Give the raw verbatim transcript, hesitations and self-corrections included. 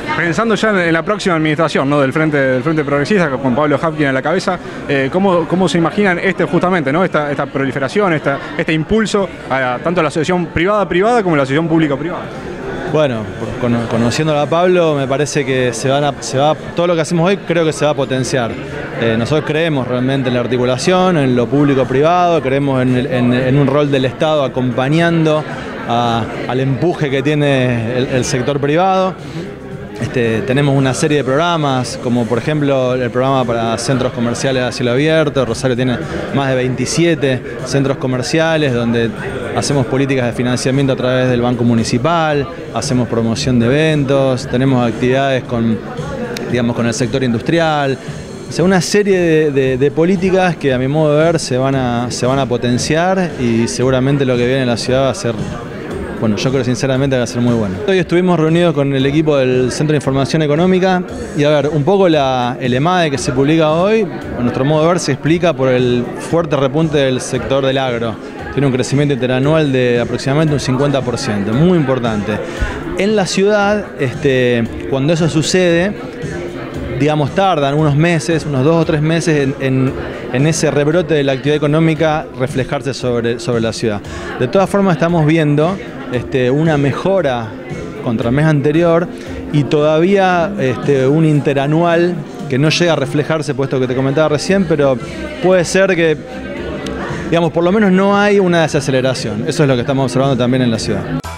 Pensando ya en la próxima administración, ¿no? del Frente, del Frente Progresista, con Pablo Hapkin a la cabeza, eh, ¿cómo, ¿cómo se imaginan este justamente, ¿no? esta, esta proliferación, esta, este impulso a, tanto a la asociación privada-privada como a la asociación pública-privada? Bueno, conociéndolo a Pablo, me parece que se, van a, se va, todo lo que hacemos hoy creo que se va a potenciar. Eh, nosotros creemos realmente en la articulación, en lo público-privado, creemos en, el, en, en un rol del Estado acompañando a, al empuje que tiene el, el sector privado. Este, tenemos una serie de programas, como por ejemplo el programa para centros comerciales a cielo abierto. Rosario tiene más de veintisiete centros comerciales donde hacemos políticas de financiamiento a través del Banco Municipal, hacemos promoción de eventos, tenemos actividades con, digamos, con el sector industrial. O sea, una serie de, de, de políticas que a mi modo de ver se van, a, se van a potenciar y seguramente lo que viene en la ciudad va a ser... Bueno, yo creo sinceramente que va a ser muy bueno. Hoy estuvimos reunidos con el equipo del Centro de Información Económica y a ver, un poco la, el EMADE que se publica hoy, a nuestro modo de ver, se explica por el fuerte repunte del sector del agro. Tiene un crecimiento interanual de aproximadamente un cincuenta por ciento, muy importante. En la ciudad, este, cuando eso sucede, digamos, tardan unos meses, unos dos o tres meses en, en, en ese rebrote de la actividad económica reflejarse sobre, sobre la ciudad. De todas formas, estamos viendo este, una mejora contra el mes anterior y todavía este, un interanual que no llega a reflejarse, puesto que te comentaba recién, pero puede ser que, digamos, por lo menos no hay una desaceleración. Eso es lo que estamos observando también en la ciudad.